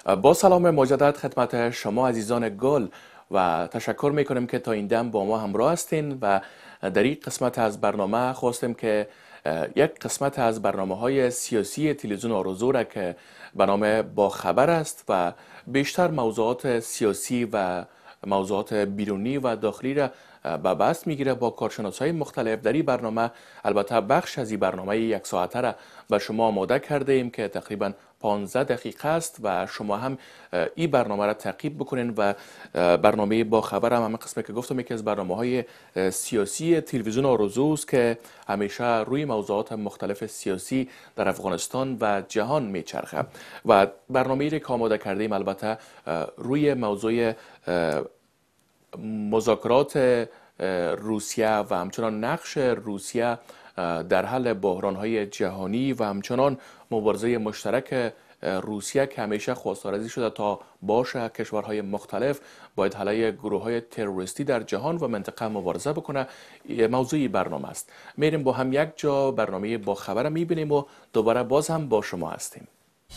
با سلام مجدد خدمت شما عزیزان گل و تشکر میکنیم که تا این دم با ما همراه هستین و در این قسمت از برنامه خواستیم که یک قسمت از برنامه‌های سیاسی تلویزیون آرزو را که به نام با خبر است و بیشتر موضوعات سیاسی و موضوعات بیرونی و داخلی را به بحث میگیره با کارشناسای مختلف. در این برنامه البته بخش از این برنامه یک ساعته را به شما آماده کرده ایم که تقریبا 15 دقیقه است و شما هم این برنامه را تعقیب بکنین و برنامه با خبر هم قسمی که گفتم یکی از برنامه‌های سیاسی تلویزیون آرزو است که همیشه روی موضوعات مختلف سیاسی در افغانستان و جهان میچرخه و برنامه‌ای را که آماده کرده ایم البته روی موضوع مذاکرات روسیه و همچنان نقش روسیه در حل بحران‌های جهانی و همچنان مبارزه مشترک روسیه که همیشه خواستارزی شده تا باشه کشورهای مختلف باید علیه گروه‌های تروریستی در جهان و منطقه مبارزه بکنه موضوعی برنامه است. میریم با هم یک جا برنامه با خبر میبینیم و دوباره باز هم با شما هستیم.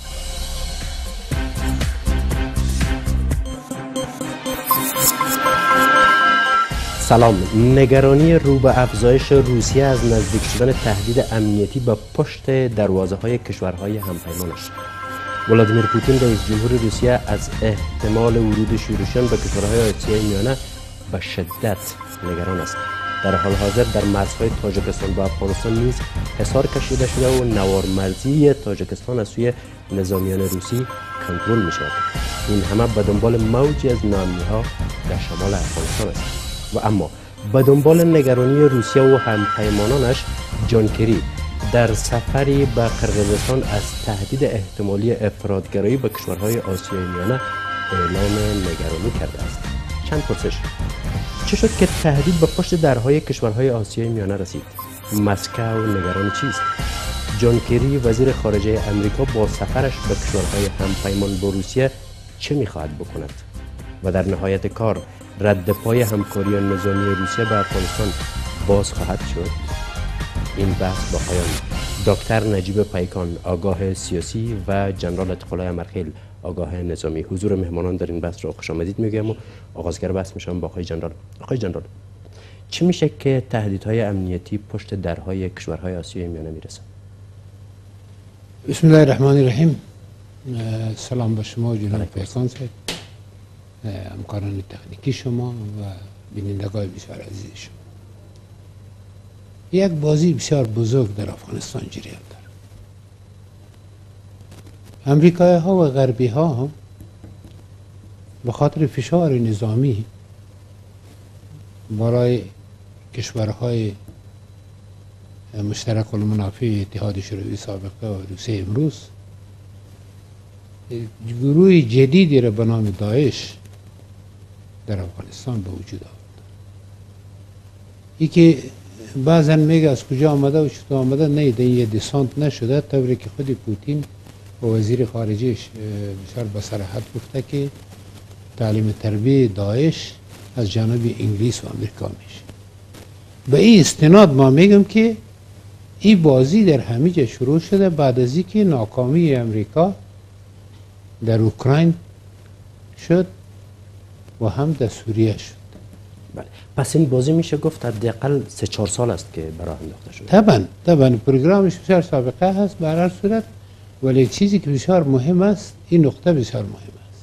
سلام. نگرانی رو به افزایش روسیه از نزدیک شدن تهدید امنیتی به پشت دروازه های کشورهای همپیمان است. ولادیمیر پوتین رئیس جمهور روسیه از احتمال ورود شورشیان به کشورهای آسیای میانه به شدت نگران است. در حال حاضر در مرزهای تاجیکستان و افغانستان نیز حصار کشیده شده و نوارمرزی تاجیکستان از سوی نظامیان روسی کنترل می شود. این همه به دنبال موجی از ناامنی‌ها در شمال افغانستان است. و اما به دنبال نگرانی روسیه و همپیمانانش جان کری در سفری به قرقیزستان از تهدید احتمالی افراطگرایی به کشورهای آسیای میانه اعلام نگرانی کرده است. چند پرسش: چه شد که تهدید به پشت درهای کشورهای آسیای میانه رسید؟ مسکو نگران چیست؟ جان کری وزیر خارجه امریکا با سفرش به کشورهای همپیمان با روسیه چه می‌خواهد بکند؟ و در نهایت کار رد پای همکاری نظامی روسیه به افغانستان باز خواهد شد؟ این بحث با پایان دکتر نجیب پیکان آگاه سیاسی و جنرال اطلاع امرخیل آگاه نظامی. حضور مهمانان در این بحث را خوش آمدید میگم و آغازگر بحث میشم با آقای جنرال. آقای جنرال، چی میشه که تهدیدهای امنیتی پشت درهای کشورهای آسیای میانه میرسه؟ بسم الله الرحمن الرحیم. سلام به شما جناب پیکان صاحب، همکاران تکنیکی شما و بینندگان بسیار عزیز شما. یک بازی بسیار بزرگ در افغانستان جریان دارد. امریکایی ها و غربی ها هم به خاطر فشار نظامی برای کشورهای مشترک المنافع اتحاد شوروی سابقه و روسیه امروز گروه جدیدی را به نام داعش در افغانستان به وجود آورد. ای که بعضا میگه از کجا آمده و چطور آمده، نه این یه دیسانت نشده، طوری که خود پوتین و وزیر خارجهش بسیار با صراحت گفته که تعلیم تربیه داعش از جانب انگلیس و امریکا میشه. به این استناد ما میگم که این بازی در همه جا شروع شده بعد از اینکه ناکامی امریکا در اوکراین شد و هم در سوریه شد. بله. پس این بازی میشه گفت حداقل 3-4 سال است که براه انداخته شده. طبعا پروگرامش بسیار سابقه هست به هر صورت، ولی چیزی که بسیار مهم است، این نقطه بسیار مهم است.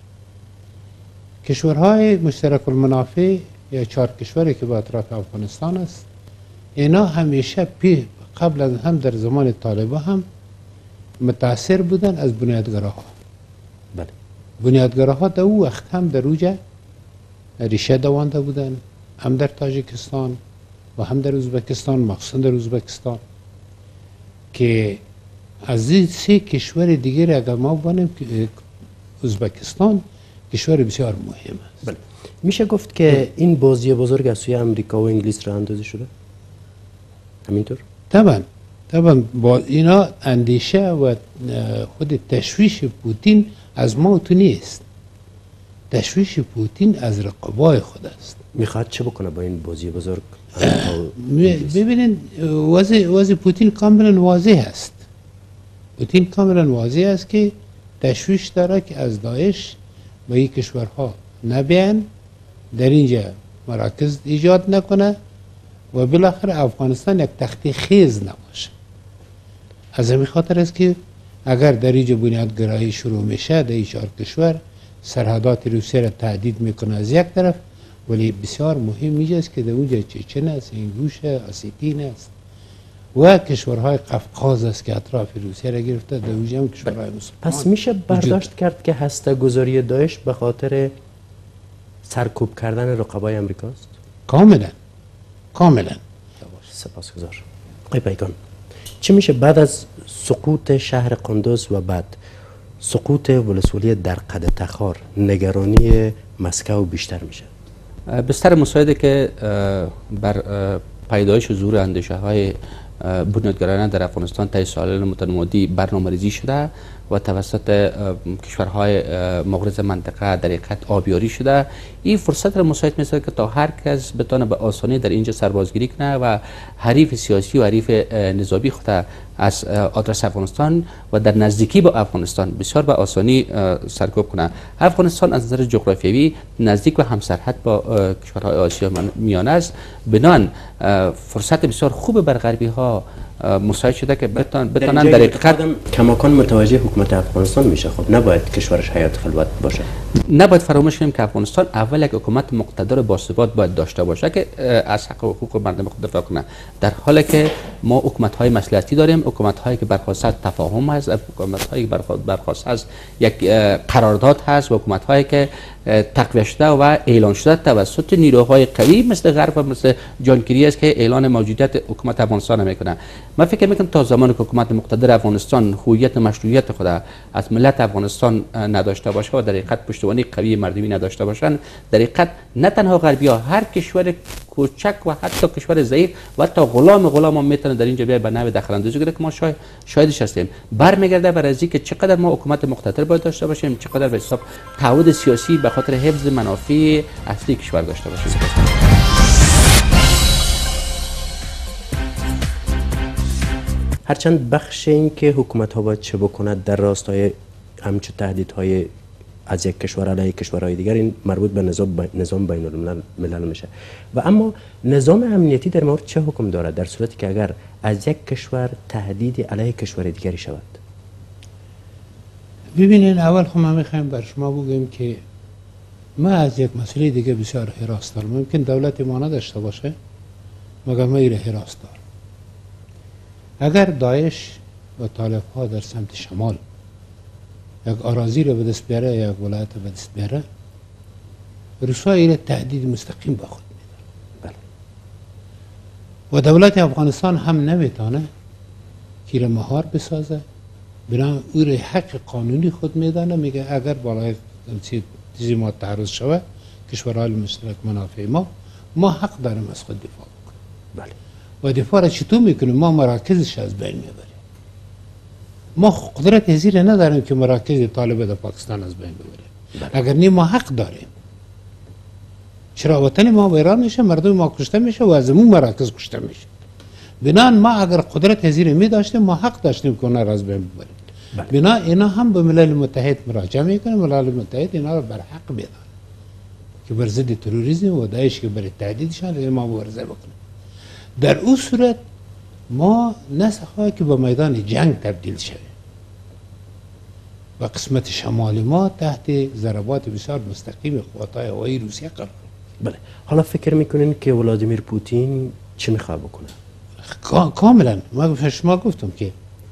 کشورهای مشترک المنافع یا 4 کشوری که به اطراف افغانستان است، اینا همیشه قبل از هم در زمان طالبان هم متاثر بودن از بنیادگراها. بله. بنیادگراها در او وقت هم در اوجه ریشه دوانده بودن، هم در تاجیکستان و هم در ازبکستان، مخصوصا در ازبکستان، که از این 3 کشور دیگر اگر ما بانیم که ازبکستان کشور بسیار مهم است. بله. میشه گفت که این بازی بزرگ از سوی امریکا و انگلیس را اندازی شده؟ همینطور؟ طبعا با اینا اندیشه و خود تشویش پوتین از ما تو نیست. تشویش پوتین از رقبای خود است. میخواد چه بکنه با این بازی بزرگ؟ ببینید وضع پوتین کاملا واضح است. پوتین کاملا واضح است که تشویش داره که از داعش به این کشورها نبیان، در اینجا مراکز ایجاد نکنه و بالاخره افغانستان یک تختی خیز نباشه. از همین خاطر است که اگر در اینجا بنیادگرایی شروع میشه در این 4 کشور، سرحدات روسیه را تهدید میکنه از یک طرف، ولی بسیار مهم اینجاست که در اونجا چچن است، اینگوش است، اسیتین است و کشورهای قفقاز است که اطراف روسیه را گرفته، در اونجا هم کشورهای مسلمان. پس میشه برداشت کرد که هسته گذاری داعش به خاطر سرکوب کردن رقبای امریکاست؟ کاملا کاملا. سپاسگزار. آقای پیکان، چی میشه بعد از سقوط شهر قندوز و بعد سقوط ولسوالی در قد تخار نگرانی مسکو بیشتر میشه؟ بستر مساعده که بر پیدایش و ظهور اندیشه های بنیادگرایانه در افغانستان طی سالهای متمادی برنامه‌ریزی شده و توسط کشورهای مغرض منطقه در حقیقت آبیاری شده. این فرصت را مساعد می‌سازد که تا هر کس بتونه به آسانی در اینجا سربازگیری کنه و حریف سیاسی و حریف نظامی خود از آدرس افغانستان و در نزدیکی با افغانستان بسیار به آسانی سرکوب کنه. افغانستان از نظر جغرافیایی نزدیک و همسرحد با کشورهای آسیا میانه است، بنان فرصت بسیار خوب بر غربی ها مساعد شده که بتونن در حقیقت کماکان متوجه حکومت افغانستان میشه. خب نباید کشورش حیات خلوت باشه. نباید فراموش کنیم که افغانستان اول یک حکومت مقتدر باثبات باید داشته باشه که از حق و حقوق مردم خود دفاع کنه، در حالی که ما حکومت های مصلحتی داریم، حکومت هایی که برخواسته از تفاهم هست، حکومت هایی که برخواسته از یک قرارداد هست و حکومت هایی که تقویت شده و اعلان شده توسط نیروهای قوی مثل غرب و مثل جان کری است که اعلان موجودیت حکومت افغانستان میکنه. من فکر میکنم تا زمانی که حکومت مقتدر افغانستان هویت و مشروعیت خود از ملت افغانستان نداشته باشه و در حقیقت پشتوانه قوی مردمی نداشته باشند، در حقیقت نه تنها غربی ها، هر کشور کوچک و حتی کشور ضعیف و حتی غلام هم میتونه در اینجا بیای به نوع دخل اندازی کنه که ما شاهدش هستیم. برمیگرده بر از اینکه چقدر ما حکومت مقتدر باید داشته باشیم، چقدر به حساب تعهد سیاسی به خاطر حفظ منافع اصلی کشور داشته باشیم. هرچند بخش این که حکومت ها باید چه بکند در راستای همچو تهدیدهای از یک کشور علیه کشورهای دیگر، این مربوط به نظام بین الملل میشه. و اما نظام امنیتی در مورد چه حکم دارد در صورتی که اگر از یک کشور تهدید علیه کشور دیگری شود؟ ببینید، اول خب ما میخوایم بر شما بگیم که ما از یک مسئله دیگه بسیار حراس دارم. ممکن دولت ما نداشته باشه مگر ما ایره حراس دارم. اگر داعش و طالب ها در سمت شمال یک اراضی را به دست بیاره، یک ولایت به دست بیاره، روسا ایره تهدید مستقیم به خود میدن. و دولت افغانستان هم نمیتونه که را مهار بسازه، بنا او را حق قانونی خود میدانه، میگه اگر بالای چیزی ما تعرض شود، کشورهای مشترک منافع ما حق داریم از خود دفاع بکنیم. و دفاع را چطور میکنیم؟ ما مراکزش از بین میبریم. ما قدرت هزیر نداریم که مراکز طالب در پاکستان از بین ببریم. اگر نیم ما حق داریم. چرا وطن ما ویران میشه، مردم ما کشته میشه و از اون مراکز کشته میشه. بنان ما اگر قدرت هزیر می داشتیم، ما حق داشتیم که اونا را از بین ببریم. بنا اینا هم به ملل متحد مراجعه میکنه، ملل متحد اینا را بر حق میدان که بر ضد تروریسم و داعش که برای تهدیدشان ما مبارزه بکنیم. در اون صورت ما نسخه که به میدان جنگ تبدیل شویم و قسمت شمال ما تحت ضربات بسیار مستقیم قوات‌های هوایی روسیه قرار. بله، حالا فکر میکنین که ولادیمیر پوتین چی میخواد بکنه؟ کاملا ما شما گفتم که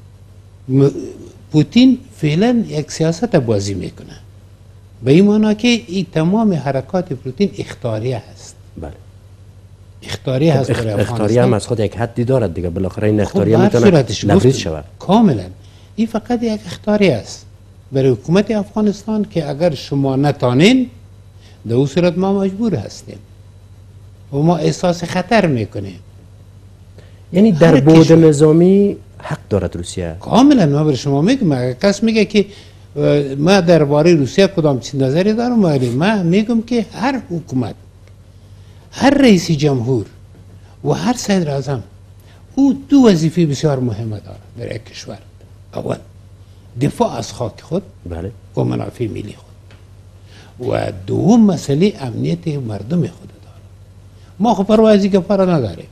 پوتین فعلا یک سیاست بازی میکنه، به این معنا که این تمام حرکات پوتین اختیاریه هست. بله، اختیاریه هست برای افغانستان. اختیاریه هم از خود یک حدی دارد دیگه، بالاخره این اختیاریه میتونه نفریز شود. کاملا این فقط یک اختیاریه است برای حکومت افغانستان که اگر شما نتانین، در اون صورت ما مجبور هستیم و ما احساس خطر میکنیم. یعنی در بعد نظامی حق دارد روسیه؟ کاملا. ما برای شما میگم، اگر کس میگه که ما درباره روسیه کدام چیز نظری دارم، ولی من میگم که هر حکومت، هر رئیس جمهور و هر صدر اعظم او دو وظیفه بسیار مهمه داره در یک کشور. اول دفاع از خاک خود بله و منافع ملی خود و دوم مسئله امنیت مردم خود داره. ما خب پروازی که پرا نداریم،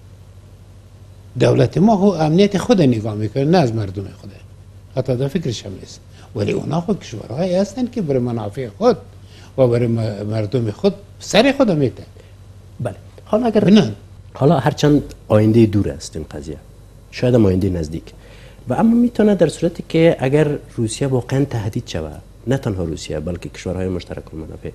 دولت ما خب امنیت خود نگاه میکنه نه از مردم خوده، حتی در فکرش هم نیست، ولی اونا خب کشورهایی هستن که برای منافع خود و برای مردم خود سر خود میتن. بله حالا اگر حالا هرچند آینده دور است این قضیه، شاید هم آینده نزدیک، و اما میتونه در صورتی که اگر روسیه واقعا تهدید شود، نه تنها روسیه بلکه کشورهای مشترک المنافع،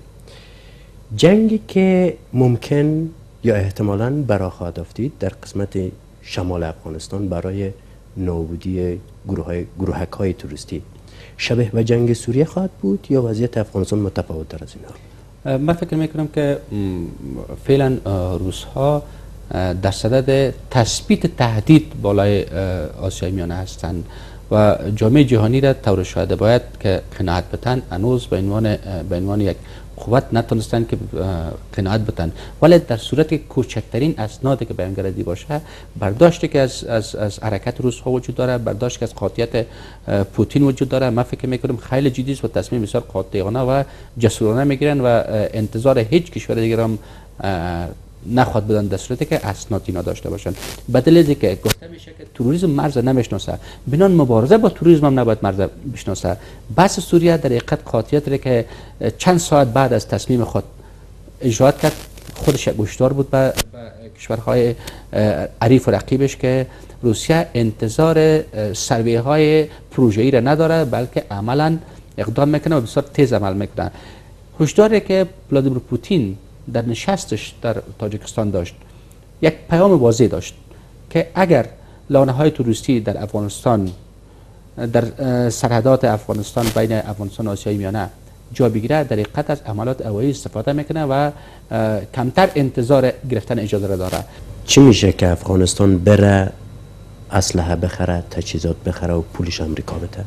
جنگی که ممکن یا احتمالاً برا خواهد افتید در قسمت شمال افغانستان برای نابودی گروهک‌های توریستی شبیه به جنگ سوریه خواهد بود یا وضعیت افغانستان متفاوت تر از اینها؟ من فکر میکنم که فعلا روس ها در صدد تثبیت تهدید بالای آسیای میانه هستند و جامعه جهانی را طور شاهده باید که قناعت بتن، هنوز به عنوان یک قوت نتونستن که قناعت بتن، ولی در صورت کوچکترین اسنادی که بیانگردی باشه، برداشتی که از حرکت روس ها وجود داره، برداشتی که از قاطعیت پوتین وجود داره، من فکر میکنم خیلی جدی است و تصمیم بسیار قاطعانه و جسورانه میگیرن و انتظار هیچ کشور دیگر هم نخواد بدن در صورتی که اسناد اینا داشته باشن. بدلیزی که گفته میشه که تروریسم مرز نمیشناسه، بنان مبارزه با تروریسم هم نباید مرز بشناسه. بس سوریه در حقیقت قاطعیت را که چند ساعت بعد از تصمیم خود اجرا کرد، خودش گوشدار بود به کشورهای عریف و رقیبش که روسیه انتظار سرویه های پروژه‌ای را نداره، بلکه عملا اقدام میکنه و بسیار تیز عمل میکنه. هشداری که ولادیمیر پوتین در نشستش در تاجیکستان داشت، یک پیام واضح داشت که اگر لانه‌های توریستی در افغانستان، در سرحدات افغانستان بین افغانستان و آسیای میانه جا بگیره، در حقیقت از عملات هوایی استفاده میکنه و کمتر انتظار گرفتن اجازه را داره. چی میشه که افغانستان بره اسلحه بخره، تجهیزات بخره و پولش امریکا بده؟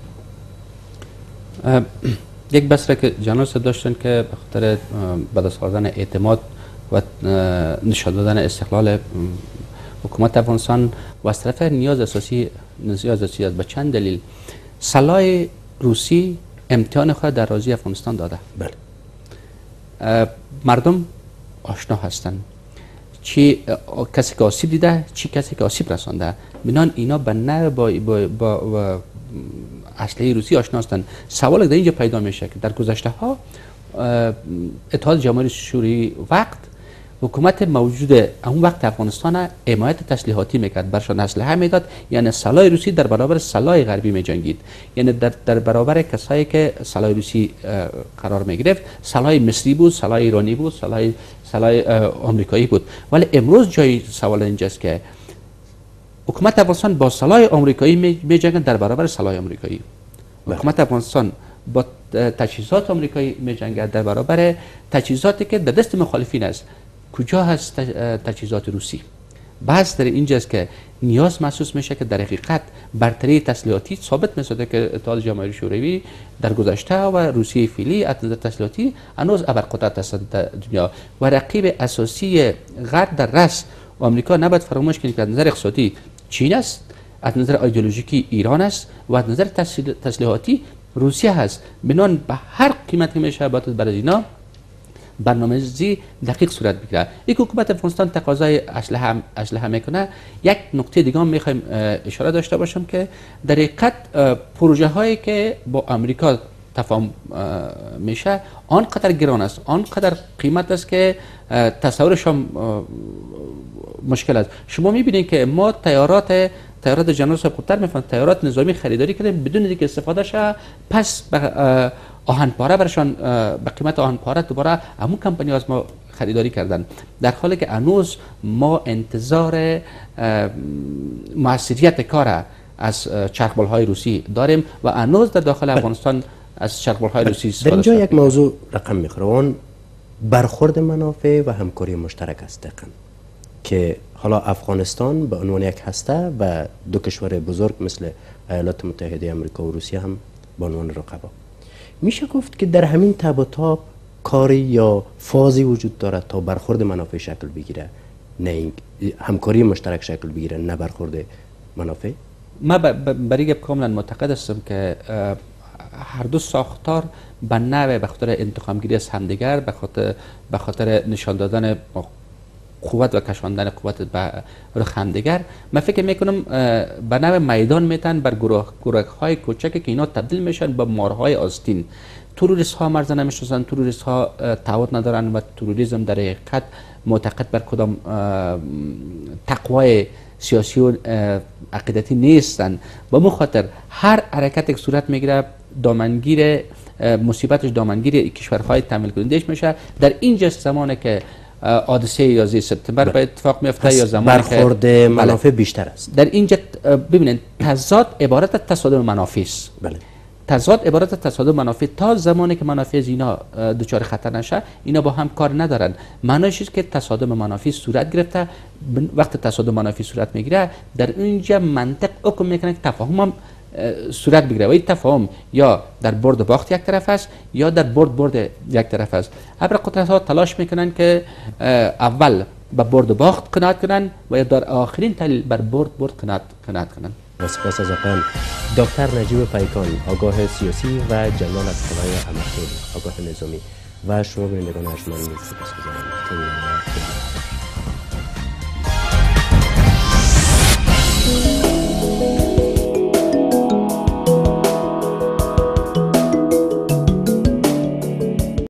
یک بحث را که جناب صاحب داشتن که به خاطر به دست آوردن اعتماد و نشان دادن استقلال حکومت افغانستان و از طرف نیاز اساسی است به چند دلیل. سلاح روسی امتحان خود در راضی افغانستان داده. بله. مردم آشنا هستند، چی کسی که آسیب دیده، چی کسی که آسیب رسانده، بنان اینا به نه با اسلحه روسی آشنا هستند. سوال در اینجا پیدا میشه که در گذشته ها اتحاد جماهیر شوروی وقت حکومت موجود اون وقت افغانستان حمایت تسلیحاتی میکرد، برشان اسلحه میداد، یعنی سلاح روسی در برابر سلاح غربی میجنگید، یعنی در برابر کسایی که سلاح روسی قرار میگرفت، سلاح مصری بود، سلاح ایرانی بود، سلاح آمریکایی بود. ولی امروز جای سوال اینجاست که حکومت افغانستان با سلاح آمریکایی میجنگند در برابر سلاح آمریکایی. حکومت افغانستان با تجهیزات آمریکایی میجنگد در برابر تجهیزاتی که در دست مخالفین است. کجا هست تجهیزات روسی؟ بحث در اینجاست که نیاز محسوس میشه که در حقیقت برتری تسلیحاتی ثابت میشده که اتحاد جماهیر شوروی در گذشته و روسیه فعلی از نظر تسلیحاتی هنوز ابرقدرت هستند در دنیا و رقیب اساسی غرب در رأس آمریکا نباید فراموش کنید که از نظر اقتصادی چین است، از نظر ایدئولوژیکی ایران است و از نظر تسلیحاتی روسیه هست. بنان به هر قیمتی میشه باید برای اینا برنامه‌ریزی دقیق صورت بگیره. یک حکومت افغانستان تقاضای اسلحه میکنه. یک نکته دیگه هم میخوایم اشاره داشته باشم که در حقیقت پروژه هایی که با آمریکا تفاهم میشه آنقدر گران است، آنقدر قیمت است که تصورش هم مشکل است. شما میبینید که ما تیارات جنرال صاحب خودتر میفهمند تیارات نظامی خریداری کردیم بدون اینکه استفاده شه، پس به آهنپاره برشان به قیمت آهنپاره دوباره همون کمپانی از ما خریداری کردن، در حالی که هنوز ما انتظار موثریت کار از چرخبال‌های روسی داریم و هنوز در داخل افغانستان از چرخبال‌های روسی استفاده در اینجا یک موضوع رقم میخوره، اون برخورد منافع و همکاری مشترک است دقیقاً که حالا افغانستان به عنوان یک هسته و دو کشور بزرگ مثل ایالات متحده آمریکا و روسیه هم به عنوان رقبا، میشه گفت که در همین تب و تاب کاری یا فازی وجود دارد تا برخورد منافع شکل بگیره، نه همکاری مشترک شکل بگیره، نه برخورد منافع؟ من برای کاملا معتقد هستم که هر دو ساختار به نوع به خاطر انتقامگیری از همدیگر، به خاطر نشان دادن قوت و کشاندن قوت به رخ همدیگر، من فکر میکنم به نوع میدان میتن بر گروه های کوچکی که اینا تبدیل میشن به مارهای آستین. تروریست ها مرز نمیشناسن، تروریست ها تعهد ندارن و تروریسم در حقیقت معتقد بر کدام تقوای سیاسی و عقیدتی نیستن. با مو خاطر هر حرکت که صورت میگیره دامنگیر مصیبتش دامنگیر کشورهای تامین کنندهش میشه. در اینجا زمانی که حادثه 11 سپتامبر به اتفاق میفته یا زمانی که برخورد منافع بیشتر است. در اینجا ببینید تضاد عبارت از تصادم منافع است. بله. تضاد عبارت از تصادم منافع. تا زمانی که منافع از اینا دچار خطر نشه اینا با هم کار ندارن. معنیش است که تصادم منافع صورت گرفته. وقت تصادم منافع صورت میگیره در اینجا منطق حکم میکنه که تفاهم هم صورت بگیره و این تفاهم یا در برد و باخت یک طرف است یا در برد یک طرف است. ابر قدرت ها تلاش میکنن که اول به برد و باخت قناعت کنن و یا در آخرین تحلیل بر برد قناعت کنن. سپاس از واقعا دکتر نجیب پیکان، آگاه سیاسی و جلال از خدای امرخیل، آگاه نظامی و شما بینندگان ارجمند سپاسگزارم.